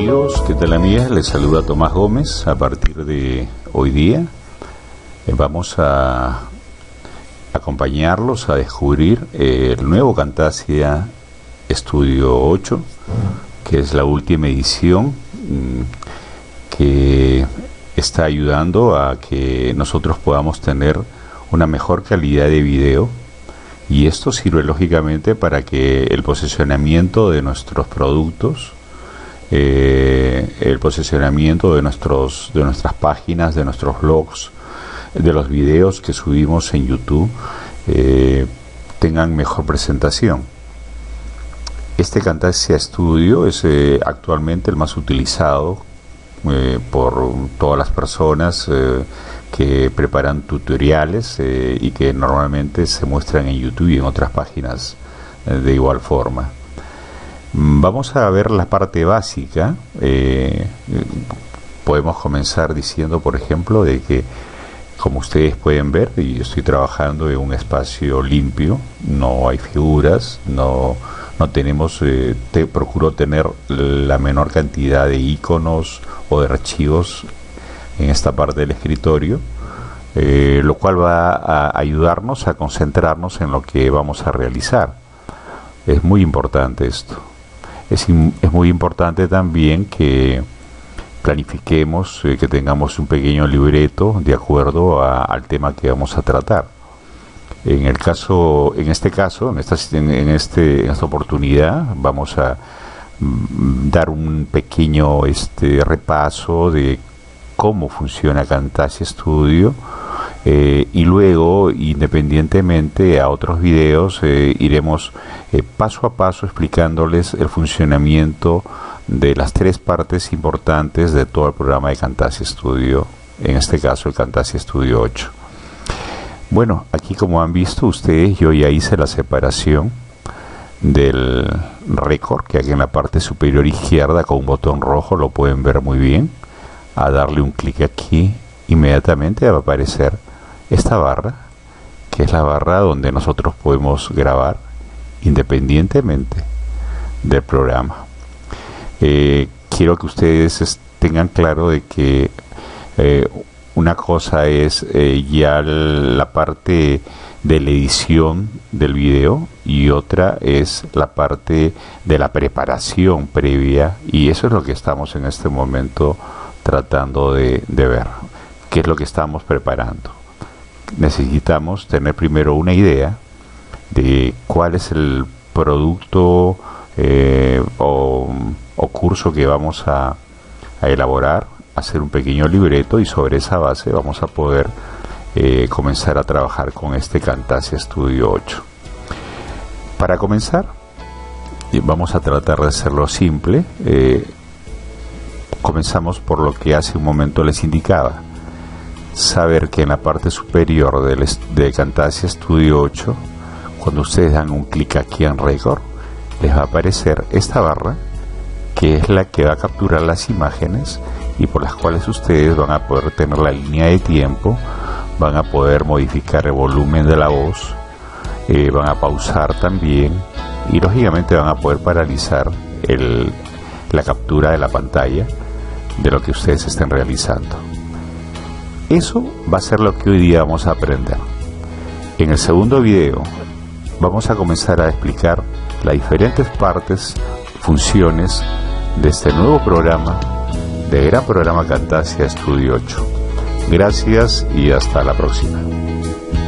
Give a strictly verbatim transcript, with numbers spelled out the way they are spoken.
amigos? ¿Qué tal, amigas? Les saluda Tomás Gómez. A partir de hoy día eh, vamos a acompañarlos a descubrir eh, el nuevo Camtasia Studio ocho, que es la última edición mmm, que está ayudando a que nosotros podamos tener una mejor calidad de video, y esto sirve lógicamente para que el posicionamiento de nuestros productos, eh, el posicionamiento de nuestros de nuestras páginas, de nuestros blogs, de los videos que subimos en YouTube, eh, tengan mejor presentación. Este Camtasia Studio es eh, actualmente el más utilizado eh, por todas las personas eh, que preparan tutoriales eh, y que normalmente se muestran en YouTube y en otras páginas eh, de igual forma. Vamos a ver la parte básica. Eh, podemos comenzar diciendo, por ejemplo, de que, como ustedes pueden ver, y yo estoy trabajando en un espacio limpio, no hay figuras, no, no tenemos, eh, te, procuro tener la menor cantidad de iconos o de archivos en esta parte del escritorio, eh, lo cual va a ayudarnos a concentrarnos en lo que vamos a realizar. Es muy importante esto. Es, es muy importante también que planifiquemos, eh, que tengamos un pequeño libreto de acuerdo a, al tema que vamos a tratar. En el caso, en este caso, en esta, en, en este, en esta oportunidad, vamos a mm, dar un pequeño este, repaso de cómo funciona Camtasia Studio, eh, y luego, independientemente a otros videos, eh, iremos eh, paso a paso explicándoles el funcionamiento de las tres partes importantes de todo el programa de Camtasia Studio, en este caso el Camtasia Studio ocho. Bueno, aquí, como han visto ustedes, yo ya hice la separación del récord, que aquí en la parte superior izquierda con un botón rojo lo pueden ver muy bien. A darle un clic aquí, inmediatamente va a aparecer esta barra, que es la barra donde nosotros podemos grabar independientemente del programa. Eh, quiero que ustedes tengan claro de que eh, una cosa es eh, ya la parte de la edición del video y otra es la parte de la preparación previa, y eso es lo que estamos en este momento tratando de, de ver. ¿Qué es lo que estamos preparando? Necesitamos tener primero una idea de cuál es el producto eh, o, o curso que vamos a, a elaborar, hacer un pequeño libreto, y sobre esa base vamos a poder eh, comenzar a trabajar con este Camtasia Studio ocho. Para comenzar, vamos a tratar de hacerlo simple. eh, Comenzamos por lo que hace un momento les indicaba: saber que en la parte superior del de Camtasia Studio ocho, cuando ustedes dan un clic aquí en Record, les va a aparecer esta barra, que es la que va a capturar las imágenes y por las cuales ustedes van a poder tener la línea de tiempo, van a poder modificar el volumen de la voz, eh, van a pausar también, y lógicamente van a poder paralizar el, la captura de la pantalla de lo que ustedes estén realizando. Eso va a ser lo que hoy día vamos a aprender. En el segundo video vamos a comenzar a explicar las diferentes partes, funciones de este nuevo programa, de gran programa Camtasia Studio ocho. Gracias y hasta la próxima.